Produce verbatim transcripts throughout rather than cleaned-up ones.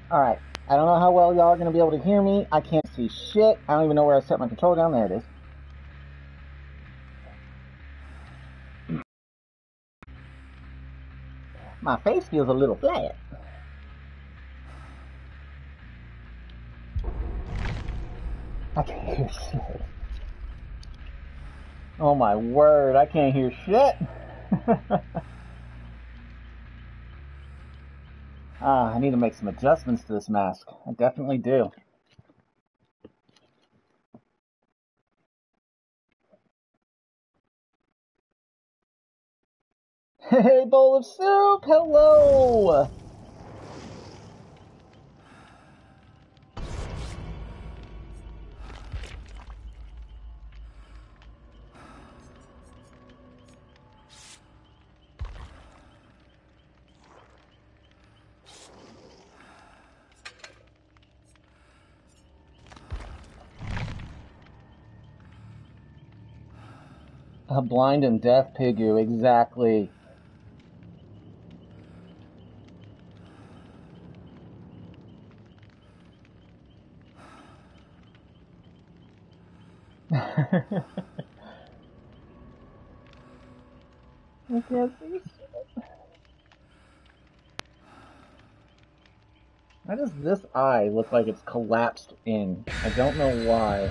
Alright, I don't know how well y'all are going to be able to hear me. I can't see shit. I don't even know where I set my control down. There it is. My face feels a little flat. I can't hear shit. Oh my word, I can't hear shit. Ah, I need to make some adjustments to this mask. I definitely do. Hey, bowl of soup! Hello! A blind and deaf Pigu, exactly. I can't see shit. Why does this eye look like it's collapsed in? I don't know why.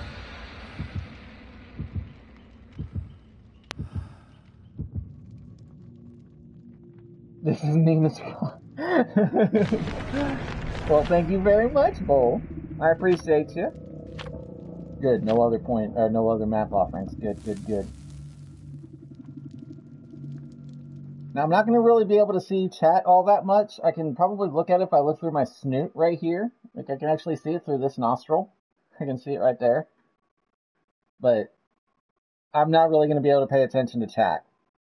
This is Nina's fault. Well, thank you very much, Bull. I appreciate you. Good, no other point, or no other map offerings. Good, good, good. Now, I'm not going to really be able to see chat all that much. I can probably look at it if I look through my snoot right here. Like, I can actually see it through this nostril. I can see it right there. But I'm not really going to be able to pay attention to chat.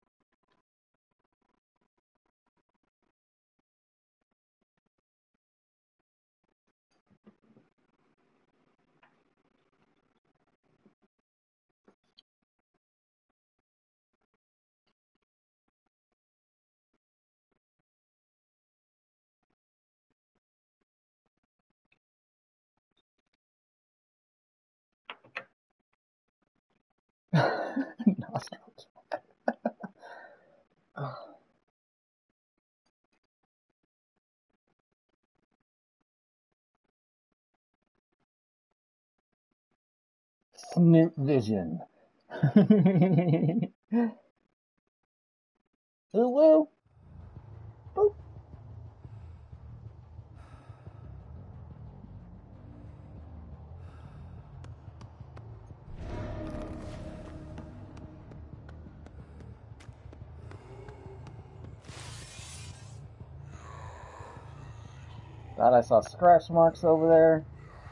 Nostril. Snoot vision. Ooh woo. Boop. Thought I saw scratch marks over there.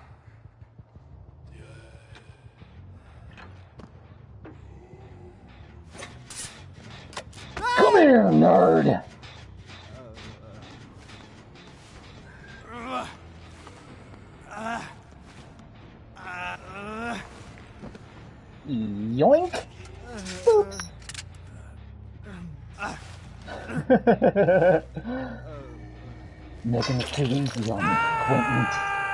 Come here, nerd! Yoink! Oops! Making it too easy on me, Quentin.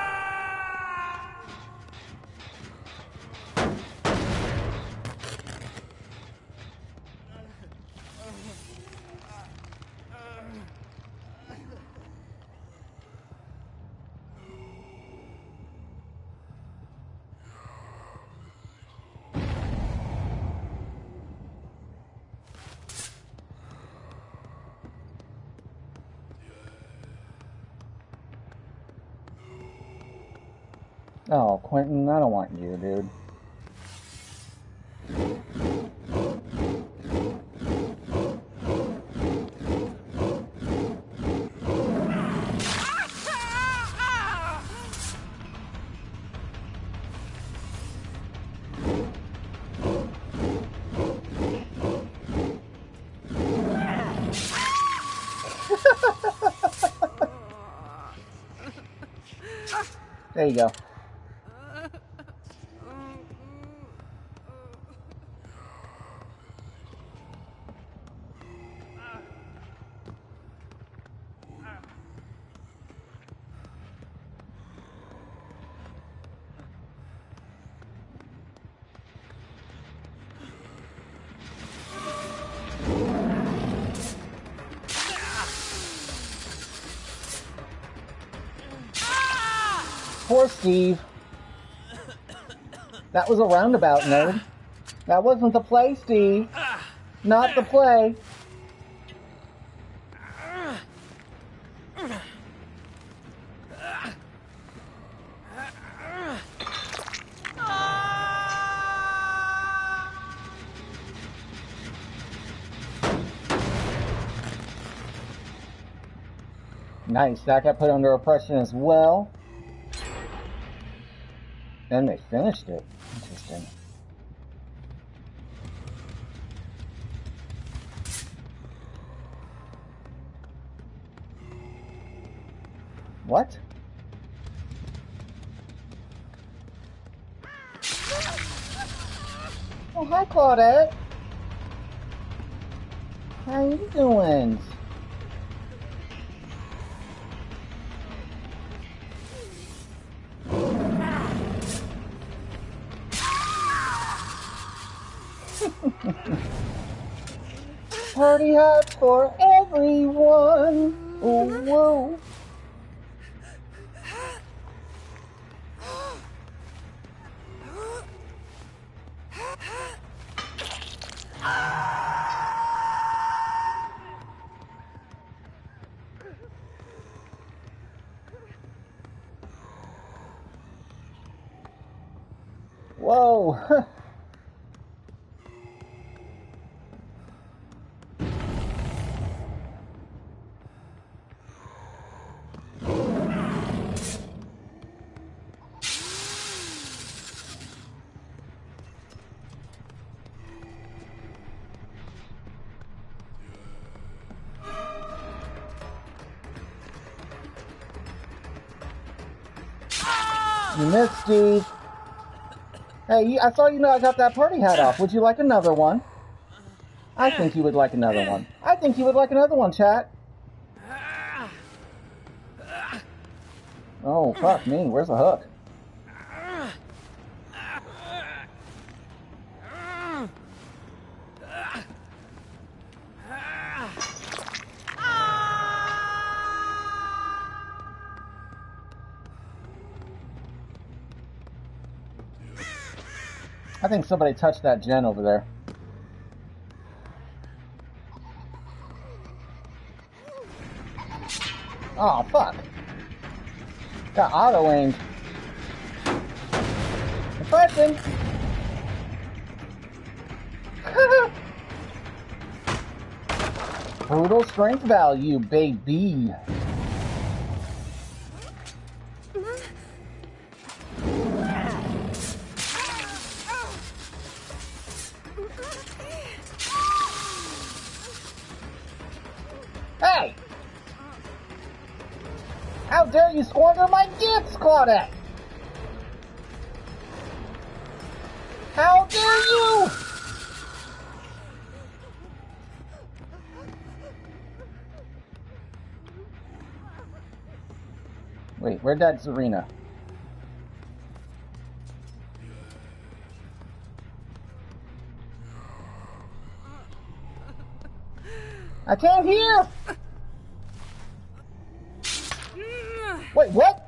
Oh, Quentin, I don't want you, dude. There you go. Poor Steve. That was a roundabout, nerd. That wasn't the play, Steve. Not the play. Nice, that got put under oppression as well. And they finished it. Interesting. What? Oh, hi, Claudette. How you doing? Party hats for everyone. Ooh, whoa. Whoa. You missed, Steve. Hey, I saw you know I got that party hat off. Would you like another one? I think you would like another one. I think you would like another one, chat. Oh, fuck me. Where's the hook? I think somebody touched that gen over there. Oh, fuck. Got auto-aimed. Depression! Brutal strength value, baby. Hey! How dare you squander my gifts, Claudette? How dare you! Wait, where'd that Zarina? I can't hear! Wait, what?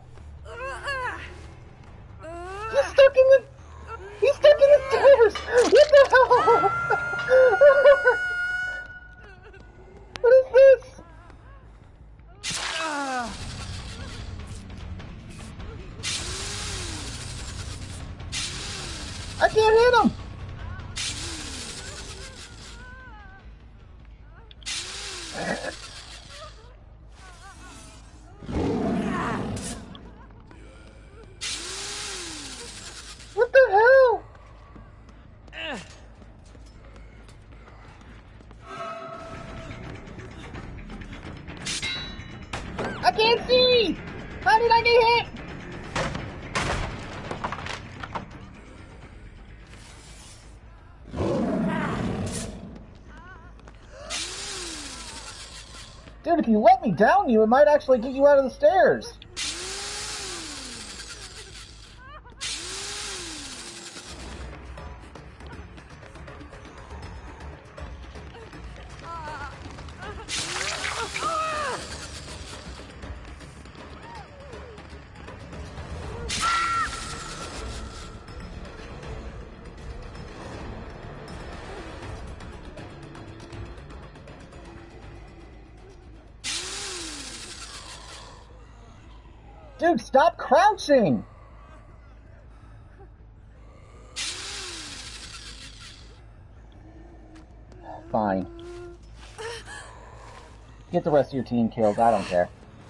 He's stuck in the... He's stuck in the stairs! What the hell? What is this? I can't hit him! What the hell? I can't see! How did I get hit? Dude, if you let me down you, it might actually get you out of the stairs. Dude, stop crouching! Fine. Get the rest of your team killed, I don't care.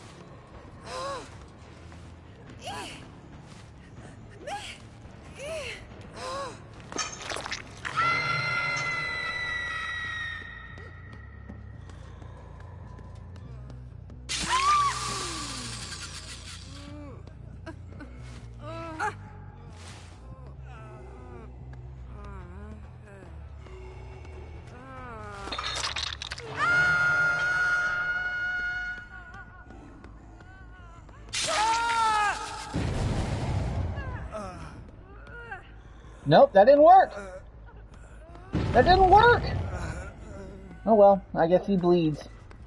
Nope, that didn't work! That didn't work! Oh well, I guess he bleeds.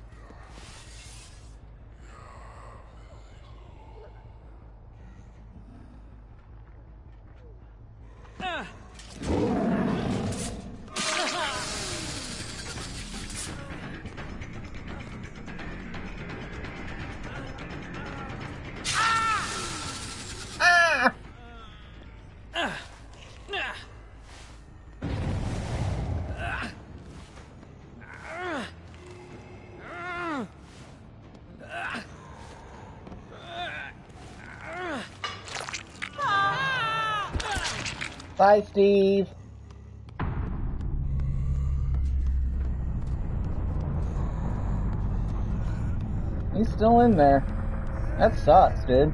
Bye, Steve. He's still in there. That sucks, dude.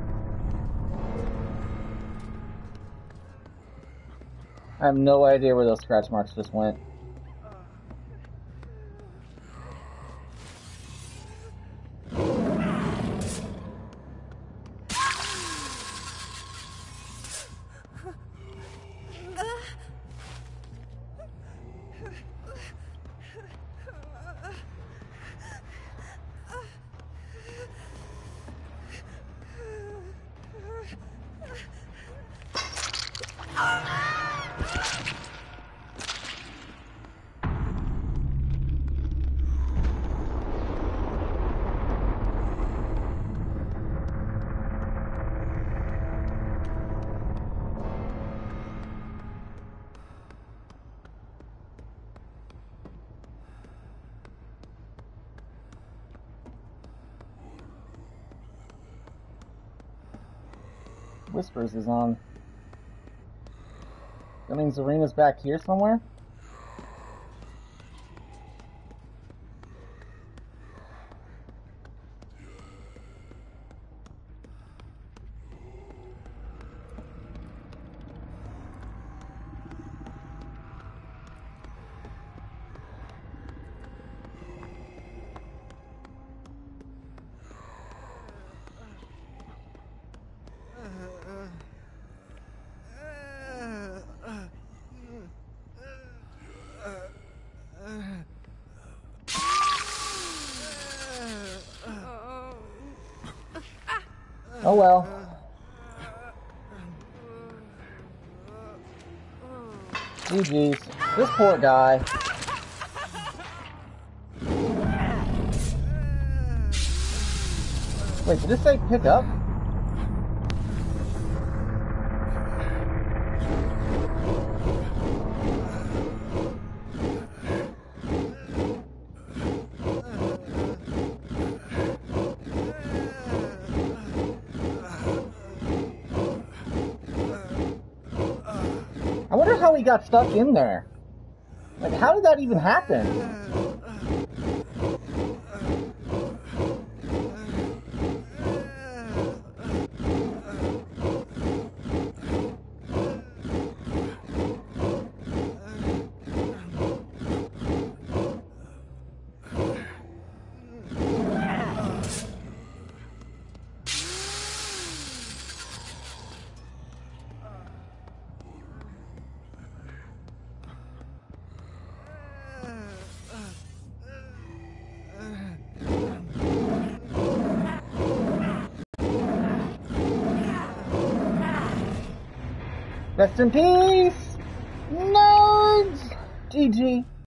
I have no idea where those scratch marks just went. Whispers is on. That means Arena's back here somewhere? Oh well. G G's. This poor guy. Wait, did this say pick up? I wonder how he got stuck in there. Like, how did that even happen? Rest in peace, nerds! G G.